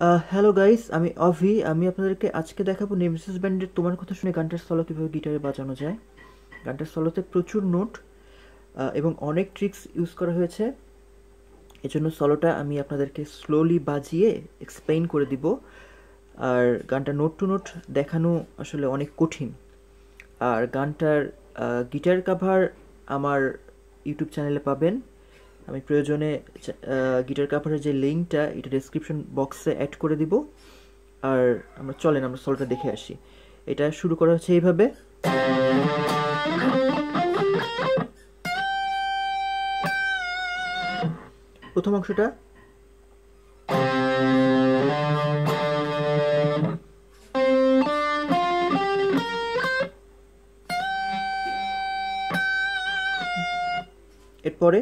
Hello guys, আমি অভি। আমি আপনাদেরকে আজকে দেখাবো নেমেসিস ব্যান্ডের তোমার কথা শুনে গানটার সলো কীভাবে গিটারে বাজানো যায়। গানটার সলোতে প্রচুর নোট এবং অনেক ট্রিক্স ইউজ করা হয়েছে। এজন্য সলোটা আমি আপনাদেরকে স্লোলি বাজিয়ে এক্সপ্লেইন করে দিব। আর গানটা নোট টু নোট দেখানো আসলে অনেক কঠিন। আর গানটার গিটার কাভার আমার ইউটিউব চ্যানেলে পাবেন। আমি প্রয়োজনে গিটার কাভারের যে লিঙ্কটা এটা ডেসক্রিপশন বক্সে অ্যাড করে দিব। আর আমরা সলোটা দেখে আসি। এটা শুরু করা হচ্ছে এইভাবে। প্রথম অংশটা এরপরে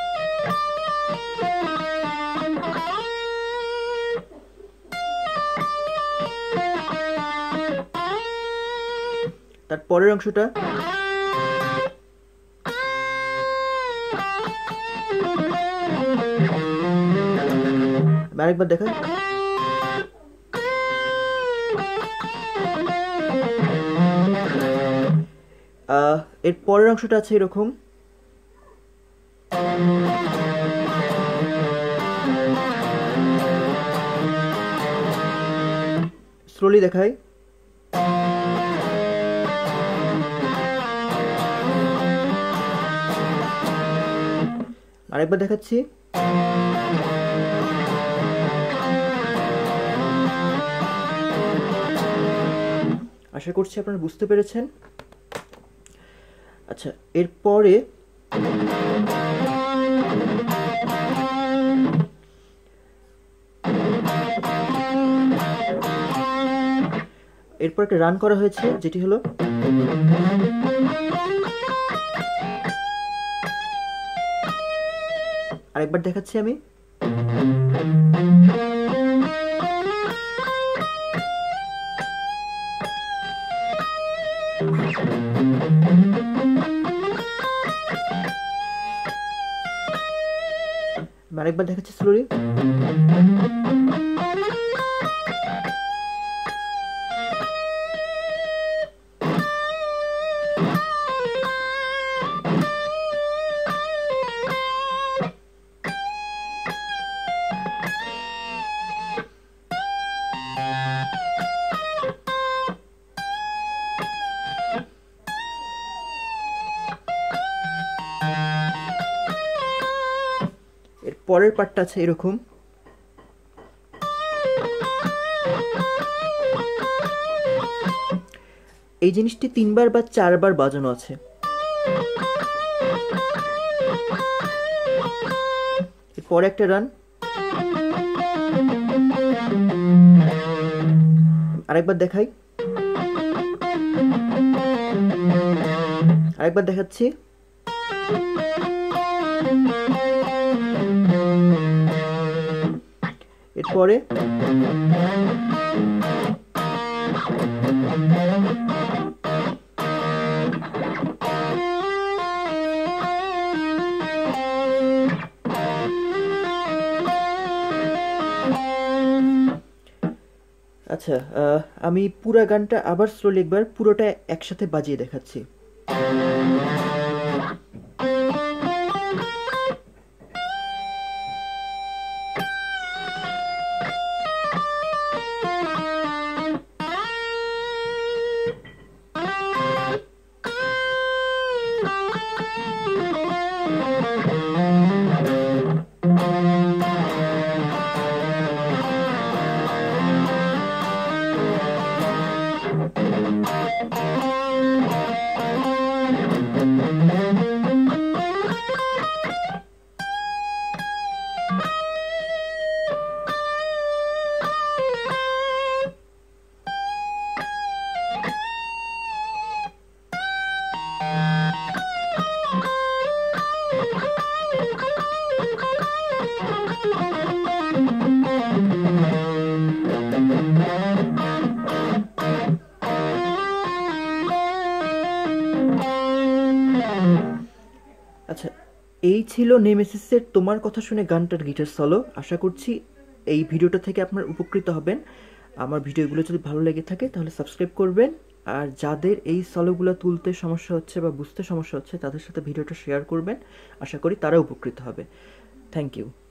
তার পরের অংশটা আরেকবার দেখা। এর পরের অংশটা আছে এরকম। স্লোলি দেখাই। আরেকবার দেখাচ্ছি। আশা করছি আপনারা বুঝতে পেরেছেন। আচ্ছা, এরপরে একটা রান করা হয়েছে, যেটি হলো আরেকবার দেখাচ্ছি আমি। আরেকবার দেখাচ্ছি স্লোলি। এর পরের পার্টটা আছে এরকম। এই জিনিসটি 3 বার বা 4 বার বাজানো আছে। এরপরে একটা রান। আরেকবার দেখাই। আরেকবার দেখাচ্ছি। এরপরে আচ্ছা, আমি পুরো গানটা আবার স্লোলি একবার পুরোটা একসাথে বাজিয়ে দেখাচ্ছি। আচ্ছা, এই ছিল নেমেসিসের তোমার কথা শুনে গানটার গিটার সলো। আশা করছি এই ভিডিওটা থেকে আপনার উপকৃত হবেন। আমার ভিডিওগুলো যদি ভালো লেগে থাকে তাহলে সাবস্ক্রাইব করবেন, আর যাদের এই সলোগুলো তুলতে সমস্যা হচ্ছে বা বুঝতে সমস্যা হচ্ছে তাদের সাথে ভিডিওটা শেয়ার করবেন, আশা করি তারা উপকৃত হবে। Thank you.